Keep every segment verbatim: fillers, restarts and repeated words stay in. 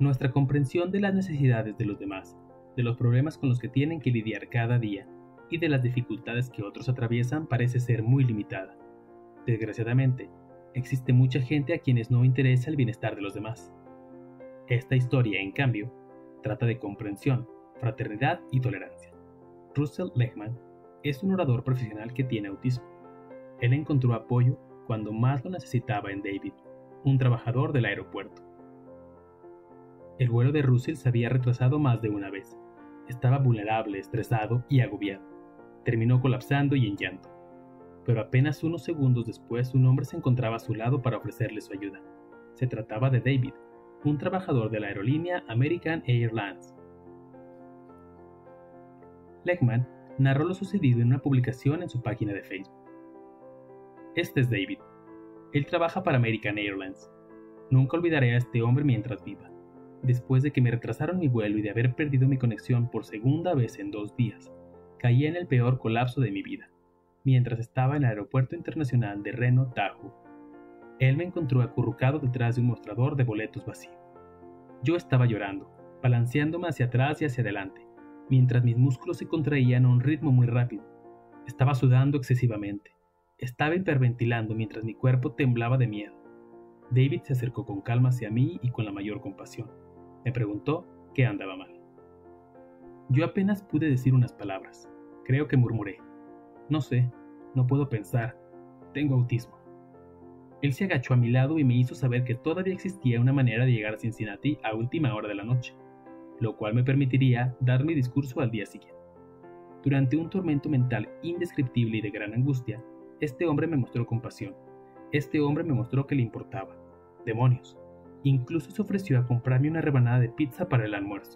Nuestra comprensión de las necesidades de los demás, de los problemas con los que tienen que lidiar cada día y de las dificultades que otros atraviesan parece ser muy limitada. Desgraciadamente, existe mucha gente a quienes no interesa el bienestar de los demás. Esta historia, en cambio, trata de comprensión, fraternidad y tolerancia. Russell Lehman es un orador profesional que tiene autismo. Él encontró apoyo cuando más lo necesitaba en David, un trabajador del aeropuerto. El vuelo de Russell se había retrasado más de una vez. Estaba vulnerable, estresado y agobiado. Terminó colapsando y en llanto. Pero apenas unos segundos después un hombre se encontraba a su lado para ofrecerle su ayuda. Se trataba de David, un trabajador de la aerolínea American Airlines. Lehman narró lo sucedido en una publicación en su página de Facebook. Este es David. Él trabaja para American Airlines. Nunca olvidaré a este hombre mientras viva. Después de que me retrasaron mi vuelo y de haber perdido mi conexión por segunda vez en dos días, caí en el peor colapso de mi vida, mientras estaba en el aeropuerto internacional de Reno, Tahoe. Él me encontró acurrucado detrás de un mostrador de boletos vacío. Yo estaba llorando, balanceándome hacia atrás y hacia adelante, mientras mis músculos se contraían a un ritmo muy rápido. Estaba sudando excesivamente. Estaba hiperventilando mientras mi cuerpo temblaba de miedo. David se acercó con calma hacia mí y con la mayor compasión. Me preguntó qué andaba mal. Yo apenas pude decir unas palabras. Creo que murmuré. No sé, no puedo pensar. Tengo autismo. Él se agachó a mi lado y me hizo saber que todavía existía una manera de llegar a Cincinnati a última hora de la noche, lo cual me permitiría dar mi discurso al día siguiente. Durante un tormento mental indescriptible y de gran angustia, este hombre me mostró compasión. Este hombre me mostró que le importaba. ¡Demonios! Incluso se ofreció a comprarme una rebanada de pizza para el almuerzo.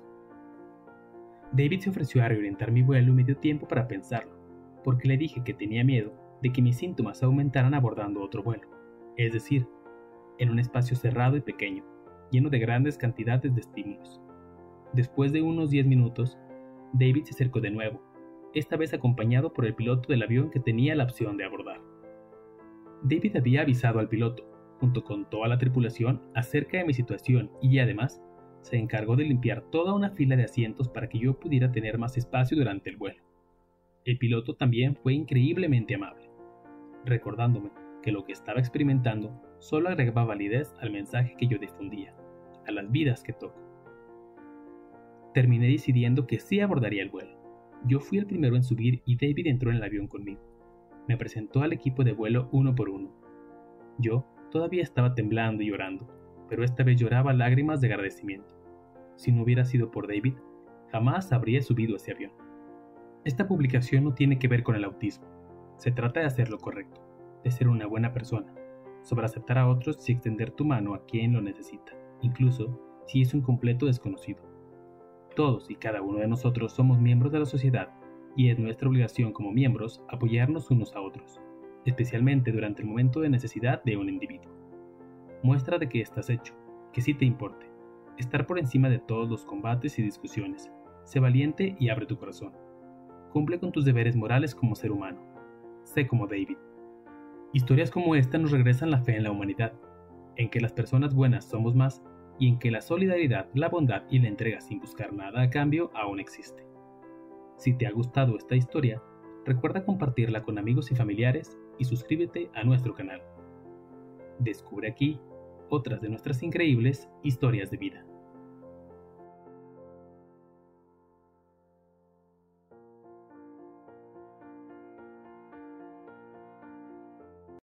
David se ofreció a reorientar mi vuelo y me dio tiempo para pensarlo, porque le dije que tenía miedo de que mis síntomas aumentaran abordando otro vuelo, es decir, en un espacio cerrado y pequeño, lleno de grandes cantidades de estímulos. Después de unos diez minutos, David se acercó de nuevo, esta vez acompañado por el piloto del avión que tenía la opción de abordar. David había avisado al piloto, junto con toda la tripulación, acerca de mi situación y además se encargó de limpiar toda una fila de asientos para que yo pudiera tener más espacio durante el vuelo. El piloto también fue increíblemente amable, recordándome que lo que estaba experimentando solo agregaba validez al mensaje que yo difundía, a las vidas que toco. Terminé decidiendo que sí abordaría el vuelo. Yo fui el primero en subir y David entró en el avión conmigo. Me presentó al equipo de vuelo uno por uno. Yo todavía estaba temblando y llorando, pero esta vez lloraba lágrimas de agradecimiento. Si no hubiera sido por David, jamás habría subido a ese avión. Esta publicación no tiene que ver con el autismo. Se trata de hacer lo correcto, de ser una buena persona, sobre aceptar a otros y extender tu mano a quien lo necesita, incluso si es un completo desconocido. Todos y cada uno de nosotros somos miembros de la sociedad y es nuestra obligación como miembros apoyarnos unos a otros, especialmente durante el momento de necesidad de un individuo. Muestra de que estás hecho, que sí te importe. Estar por encima de todos los combates y discusiones. Sé valiente y abre tu corazón. Cumple con tus deberes morales como ser humano. Sé como David. Historias como esta nos regresan la fe en la humanidad, en que las personas buenas somos más y en que la solidaridad, la bondad y la entrega sin buscar nada a cambio aún existe. Si te ha gustado esta historia, recuerda compartirla con amigos y familiares y suscríbete a nuestro canal. Descubre aquí otras de nuestras increíbles historias de vida.